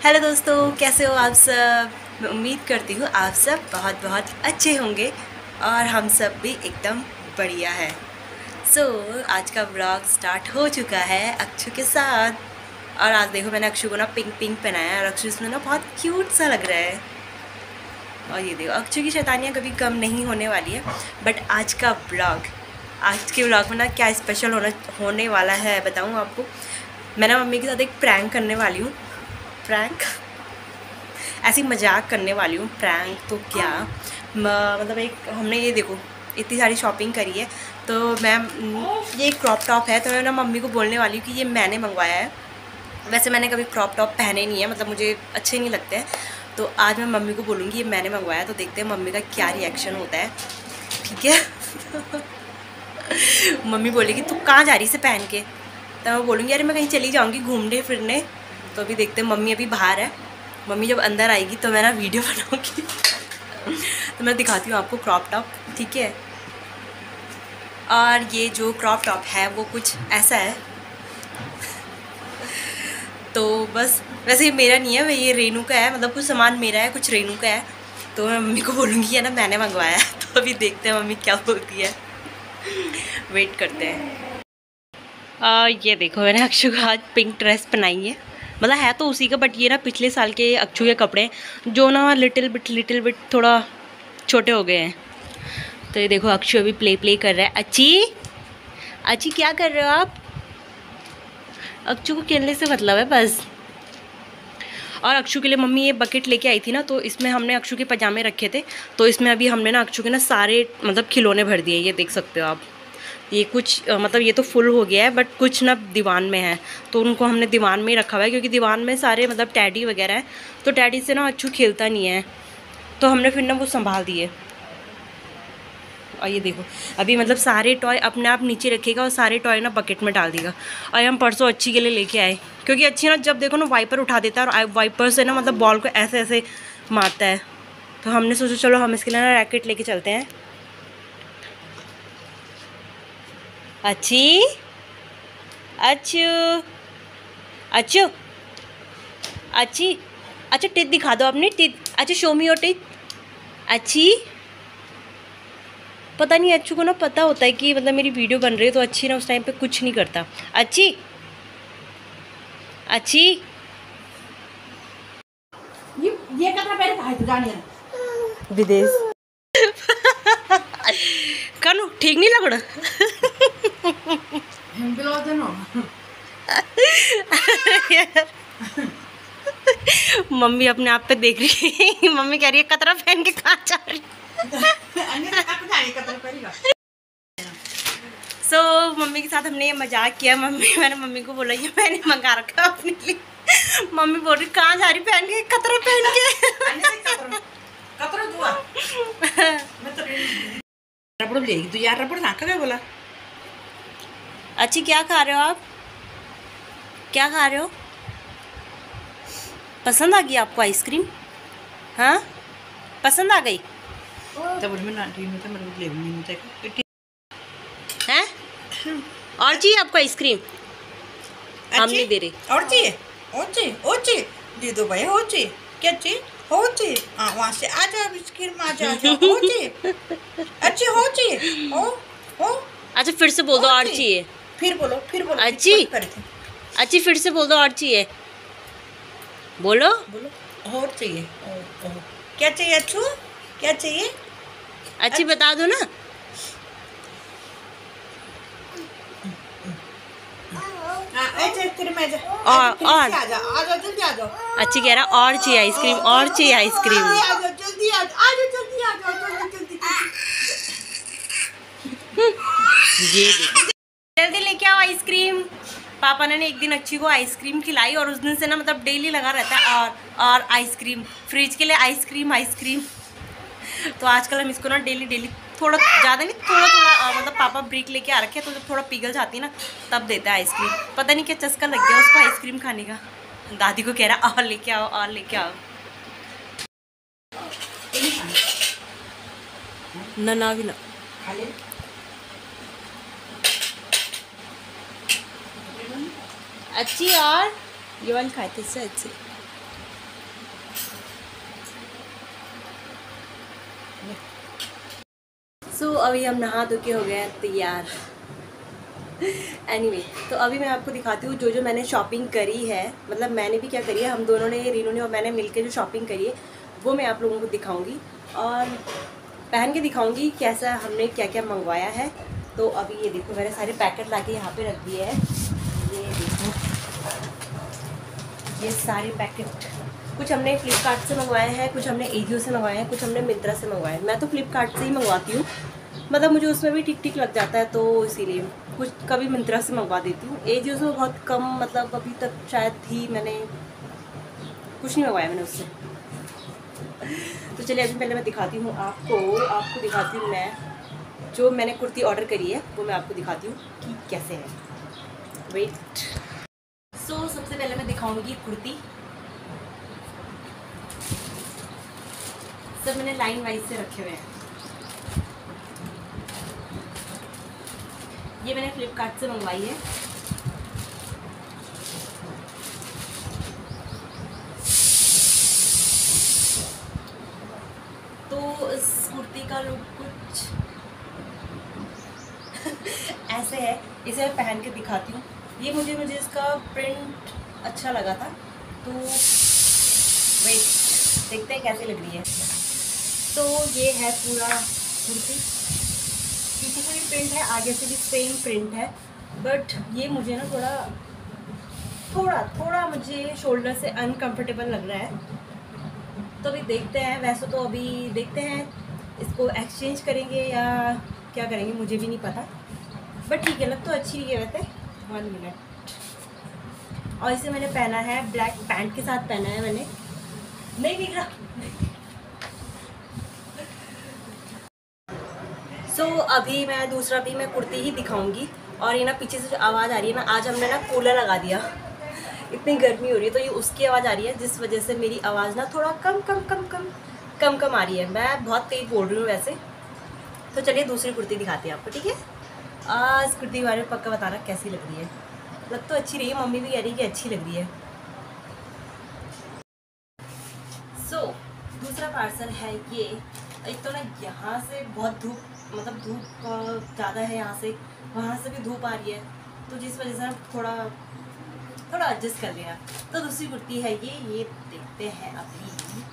Hello दोस्तों, कैसे हो आप सब। मैं उम्मीद करती हूँ आप सब बहुत बहुत अच्छे होंगे और हम सब भी एकदम बढ़िया है। आज का व्लॉग स्टार्ट हो चुका है अक्षु के साथ। और आज देखो मैंने अक्षु को ना पिंक पिंक पहनाया है और अक्षु इसमें ना बहुत क्यूट सा लग रहा है। और ये देखो अक्षु की शैतानियाँ कभी कम नहीं होने वाली है। बट आज के व्लॉग में ना क्या स्पेशल होने वाला है बताऊँ आपको। मैं ना मम्मी के साथ एक प्रैंक करने वाली हूँ। प्रैंक ऐसी मजाक करने वाली हूँ। प्रैंक तो क्या मतलब एक हमने ये देखो इतनी सारी शॉपिंग करी है। तो मैं ये क्रॉप टॉप है तो मैं ना मम्मी को बोलने वाली हूँ कि ये मैंने मंगवाया है। वैसे मैंने कभी क्रॉप टॉप पहने नहीं है, मतलब मुझे अच्छे नहीं लगते हैं। तो आज मैं मम्मी को बोलूँगी ये मैंने मंगवाया, तो देखते हैं मम्मी का क्या रिएक्शन होता है। ठीक है। मम्मी बोलेगी तू कहाँ जा रही से पहन के, तो मैं बोलूँगी अरे मैं कहीं चली जाऊँगी घूमने फिरने। तो अभी देखते हैं, मम्मी अभी बाहर है। मम्मी जब अंदर आएगी तो मैं ना वीडियो बनाऊँगी। तो मैं दिखाती हूँ आपको क्रॉप टॉप, ठीक है। और ये जो क्रॉप टॉप है वो कुछ ऐसा है। तो बस वैसे ये मेरा नहीं है, ये रेनू का है, मतलब कुछ सामान मेरा है कुछ रेनू का है। तो मैं मम्मी को बोलूँगी है ना मैंने मंगवाया है। तो अभी देखते हैं मम्मी क्या बोलती है। वेट करते हैं। ये देखो मैंने अक्षु को आज पिंक ड्रेस पहनाई है। मतलब है तो उसी का, बट ये ना पिछले साल के अक्षु के कपड़े जो ना लिटिल बिट थोड़ा छोटे हो गए हैं। तो ये देखो अक्षु अभी प्ले कर रहा है। अच्छी क्या कर रहे हो आप। अक्षु को खेलने से मतलब है बस। और अक्षु के लिए मम्मी ये बकेट लेके आई थी ना, तो इसमें हमने अक्षु के पजामे रखे थे। तो इसमें अभी हमने ना अक्षु के ना सारे मतलब खिलौने भर दिए। ये देख सकते हो आप। ये कुछ मतलब ये तो फुल हो गया है, बट कुछ ना दीवान में है। तो उनको हमने दीवान में ही रखा हुआ है, क्योंकि दीवान में सारे मतलब टैडी वगैरह है। तो टैडी से ना अक्षु खेलता नहीं है, तो हमने फिर ना वो संभाल दिए। और ये देखो अभी मतलब सारे टॉय अपने आप नीचे रखेगा और सारे टॉय ना बकेट में डाल देगा। और हम परसों अच्छी के लिए लेके आए, क्योंकि अच्छी ना जब देखो ना वाइपर उठा देता है और वाइपर से ना मतलब बॉल को ऐसे ऐसे मारता है। तो हमने सोचा चलो हम इसके लिए ना रैकेट लेके चलते हैं। अच्छी अच्छू अच्छी अच्छा टिथ दिखा दो अपनी टिथ। अच्छा शो मी योर टिथ। अच्छी पता नहीं अच्छू को ना पता होता है कि मतलब मेरी वीडियो बन रही है, तो अच्छी ना उस टाइम पे कुछ नहीं करता। अच्छी ये कतना पहले खाए तो जानिए विदेश। कनु ठीक नहीं लग रहा। हम बिलो देनो मम्मी अपने आप पे देख रही है। मम्मी कह रही है कतरा पहन के कहाँ जा रही। मम्मी के साथ हमने ये मजाक किया। मैंने मम्मी को बोला ये मैंने मंगा रखा अपने लिए। मम्मी बोल रही कहाँ जा रही पहन के, कतरा पहन के। कतरा दुआ मैं तो रबड़ लेगी तो यार रबड़ ना कबे बोला। अच्छी क्या खा रहे हो आप, क्या खा रहे हो। पसंद आ गई आपको आइसक्रीम। हाँ पसंद आ गई तब मैं ना टी में तो मैं ले नहीं तक हैं। और चाहिए आपको आइसक्रीम। हम नहीं दे रहे। और चाहिए दे दो भाई। हो चाहिए क्या चाहिए। हो चाहिए वहाँ से आ जाओ आइसक्रीम आ जाओ हो चाहिए। अच्छी हो चाहिए हो। अच्छा फिर से बोल दो और चाहिए। फिर बोलो अच्छी फिर से बोल दो और चाहिए। बोलो और चाहिए। क्या चाहिए अच्छू क्या चाहिए। अच्छी बता दो ना। और जल्दी आ जाओ। अच्छी कह रहा और चाहिए आइसक्रीम और चाहिए आइसक्रीम। जल्दी आ जाओ ये देखो जल्दी लेके आओ आइसक्रीम। पापा ने एक दिन अच्छी को आइसक्रीम खिलाई और उस दिन से ना मतलब डेली लगा रहता है और आइसक्रीम, फ्रिज के लिए आइसक्रीम। तो आजकल हम इसको ना डेली थोड़ा ज़्यादा नहीं थोड़ा मतलब पापा ब्रेक लेके आ रखे हैं, तो जब थोड़ा पिघल जाती है ना तब देता है आइसक्रीम। पता नहीं क्या चस्का लग गया उसको आइसक्रीम खाने का। दादी को कह रहा और लेके आओ ना भी ना। अच्छी और ये वाली खाए थे इससे अच्छी। सो अभी हम नहा धो के हो गए हैं तैयार। एनीवे तो अभी मैं आपको दिखाती हूँ जो मैंने शॉपिंग करी है, मतलब मैंने भी क्या करी है, हम दोनों ने, रीनू ने और मैंने मिलकर जो शॉपिंग करी है वो मैं आप लोगों को दिखाऊंगी और पहन के दिखाऊंगी कैसा हमने क्या क्या मंगवाया है। तो अभी ये देखो मैंने सारे पैकेट लाके यहाँ पे रख दिए हैं। ये देखो ये सारे पैकेट, कुछ हमने फ्लिपकार्ट से मंगवाए हैं, कुछ हमने एजियो से मंगवाए हैं, कुछ हमने मिंत्रा से मंगवाए हैं। मैं तो फ्लिपकार्ट से ही मंगवाती हूँ, मतलब मुझे उसमें भी ठीक ठीक लग जाता है, तो इसीलिए कुछ कभी मिंत्रा से मंगवा देती हूँ। एजियो से बहुत कम, मतलब अभी तक शायद ही मैंने कुछ नहीं मंगवाया मैंने उससे। तो चलिए अभी पहले मैं दिखाती हूँ आपको दिखाती हूँ मैं जो मैंने कुर्ती ऑर्डर करी है वो मैं आपको दिखाती हूँ कि कैसे है। वेट। सो सबसे पहले मैं दिखाऊंगी कुर्ती। सब मैंने लाइन वाइज से रखे हुए हैं। ये मैंने फ्लिपकार्ट से मंगवाई है। तो इस कुर्ती का लुक कुछ ऐसे है, इसे मैं पहन के दिखाती हूँ। ये मुझे इसका प्रिंट अच्छा लगा था, तो वेट देखते हैं कैसे लग रही है। तो ये है पूरा कुर्ती, पीछे से भी प्रिंट है, आगे से भी सेम प्रिंट है, बट ये मुझे ना थोड़ा मुझे शोल्डर से अनकंफर्टेबल लग रहा है। तो अभी देखते हैं, वैसे तो अभी देखते हैं इसको एक्सचेंज करेंगे या क्या करेंगे, मुझे भी नहीं पता, बट ठीक है, लग तो अच्छी है वैसे। 1 मिनट। और इसे मैंने पहना है ब्लैक पैंट के साथ पहना है मैंने, नहीं दिख रहा। सो अभी मैं दूसरा भी मैं कुर्ती ही दिखाऊंगी। और ये ना पीछे से जो आवाज़ आ रही है ना, आज हमने ना कूलर लगा दिया, इतनी गर्मी हो रही है, तो ये उसकी आवाज़ आ रही है जिस वजह से मेरी आवाज़ ना थोड़ा कम आ रही है। मैं बहुत तेज़ बोल रही हूँ वैसे। तो चलिए दूसरी कुर्ती दिखाती हैं आपको, ठीक है। इस कुर्ती के बारे में पक्का बताना कैसी लग रही है। लग तो अच्छी रही है, मम्मी भी कह रही है कि अच्छी लग रही है। सो दूसरा पार्सल है ये। एक तो ना यहाँ से बहुत धूप, मतलब धूप ज़्यादा है, यहाँ से वहाँ से भी धूप आ रही है, तो जिस वजह से थोड़ा एडजस्ट कर लिया। तो दूसरी कुर्ती है ये देखते हैं अभी।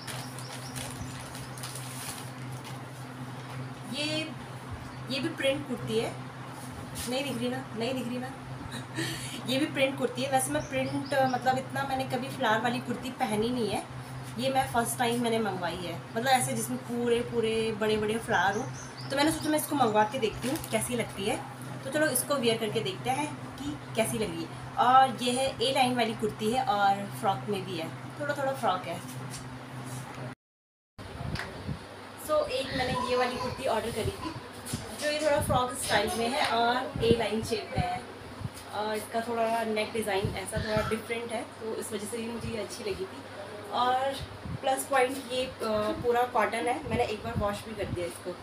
ये भी प्रिंट कुर्ती है, नहीं दिख रही ना ये भी प्रिंट कुर्ती है। वैसे मैं प्रिंट मतलब इतना मैंने कभी फ्लावर वाली कुर्ती पहनी नहीं है, ये मैं फ़र्स्ट टाइम मैंने मंगवाई है, मतलब ऐसे जिसमें पूरे बड़े फ्लावर हो। तो मैंने सोचा मैं इसको मंगवा के देखती हूँ कैसी लगती है। तो चलो इसको वियर करके देखते हैं कि कैसी लग रही है। और ये है ए लाइन वाली कुर्ती है और फ्रॉक में भी है, थोड़ा फ्रॉक है। सो एक मैंने ये वाली कुर्ती ऑर्डर करी थी, जो ये थोड़ा फ्रॉक स्टाइल में है और ए लाइन शेप में है, और इसका थोड़ा नेक डिज़ाइन ऐसा थोड़ा डिफरेंट है, तो इस वजह से भी मुझे ये अच्छी लगी थी। और प्लस पॉइंट ये पूरा कॉटन है, मैंने एक बार वॉश भी कर दिया इसको।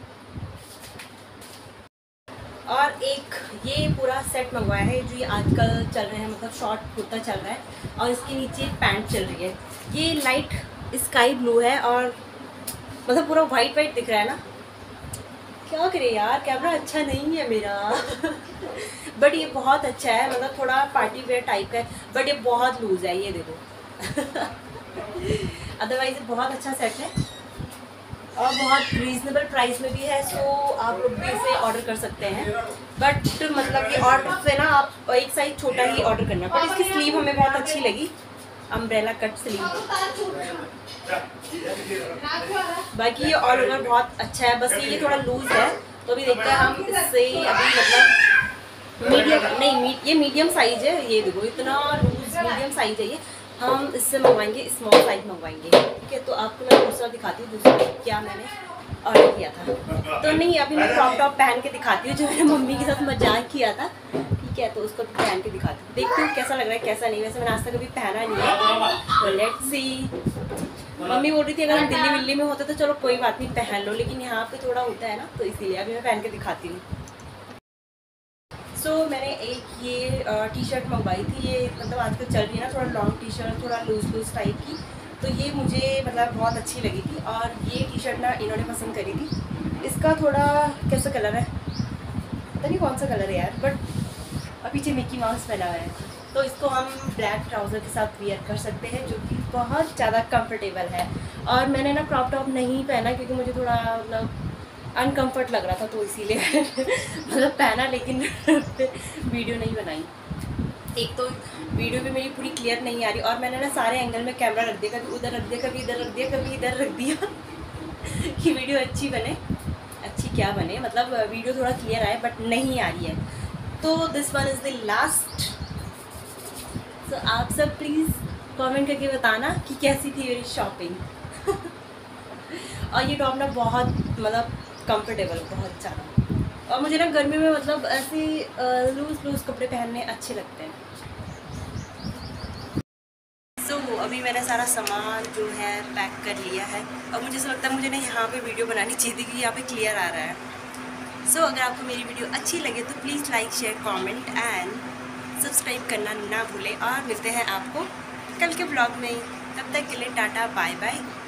और एक ये पूरा सेट मंगवाया है, जो ये आजकल चल रहे हैं, मतलब शॉर्ट कुर्ता चल रहा है और इसके नीचे पैंट चल रही है। ये लाइट स्काई ब्लू है और मतलब पूरा वाइट दिख रहा है ना। क्या करे यार, कैमरा अच्छा नहीं है मेरा बट ये बहुत अच्छा है, मतलब थोड़ा पार्टी वेयर टाइप का है, बट ये बहुत लूज़ है, ये देखो अदरवाइज ये बहुत अच्छा सेट है और बहुत रीज़नेबल प्राइस में भी है। सो आप लोग भी इसे ऑर्डर कर सकते हैं, बट मतलब कि ऑर्डर से ना आप एक साइज छोटा ही ऑर्डर करना। बट इसकी स्लीव हमें बहुत अच्छी लगी, अम्ब्रेला कट स्लीव। बाकी ये ऑल ओवर बहुत अच्छा है, बस ये थोड़ा लूज़ है। तो अभी देखते हैं हम इससे, अभी मतलब ये मीडियम साइज है, ये देखो इतना लूज मीडियम साइज है ये। हम इससे मंगवाएंगे, स्मॉल साइज मंगवाएंगे, ठीक है। तो आपको मैं दूसरा दिखाती हूँ, दूसरा क्या मैंने ऑर्डर किया था। तो नहीं, अभी मैं क्रॉप टॉप पहन के दिखाती हूँ, जो मैंने मम्मी के साथ मजाक किया था, ठीक है। तो उसको पहन के दिखाती हूँ, देखती हूँ कैसा लग रहा है कैसा नहीं। वैसे मैंने आज तक कभी पहना नहीं है, तो लेट्स सी। मम्मी बोल रही थी अगर हम दिल्ली में होते तो चलो कोई बात नहीं पहन लो, लेकिन यहाँ पे थोड़ा होता है ना, तो इसीलिए अभी मैं पहन के दिखाती हूँ। सो मैंने एक ये टी शर्ट मंगवाई थी, ये मतलब आजकल चल रही है ना, थोड़ा लॉन्ग टी शर्ट, थोड़ा लूज टाइप की। तो ये मुझे मतलब बहुत अच्छी लगी थी और ये टी शर्ट ना इन्होंने पसंद करी थी, इसका थोड़ा कैसा कलर है, पता नहीं कौन सा कलर है यार, बट अब पीछे मिकी माउस पहना हुआ है, तो इसको हम ब्लैक ट्राउज़र के साथ वियर कर सकते हैं, जो कि बहुत ज़्यादा कंफर्टेबल है। और मैंने ना क्रॉप टॉप नहीं पहना क्योंकि मुझे थोड़ा मतलब अनकम्फर्ट लग रहा था, तो इसीलिए मतलब पहना, लेकिन वीडियो नहीं बनाई। एक तो वीडियो भी मेरी पूरी क्लियर नहीं आ रही, और मैंने ना सारे एंगल में कैमरा रख दिया, कभी उधर रख दिया, कभी इधर रख दिया, कभी इधर रख दिया कि वीडियो अच्छी बने, अच्छी क्या बने, मतलब वीडियो थोड़ा क्लियर आए, बट नहीं आ रही है। तो this one is the last. तो आप सब प्लीज़ कमेंट करके बताना कि कैसी थी मेरी शॉपिंग। और ये टॉप ना बहुत मतलब कंफर्टेबल, बहुत ज़्यादा, और मुझे ना गर्मी में मतलब ऐसे लूज़ कपड़े पहनने अच्छे लगते हैं। अभी मैंने सारा सामान जो है पैक कर लिया है, और मुझे ऐसा लगता है मुझे ना यहाँ पे वीडियो बनानी चाहिए थी कि यहाँ पे क्लियर आ रहा है। सो अगर आपको मेरी वीडियो अच्छी लगे तो please like share comment and subscribe करना ना भूलें, और मिलते हैं आपको कल के ब्लॉग में। तब तक के लिए टाटा बाय बाय।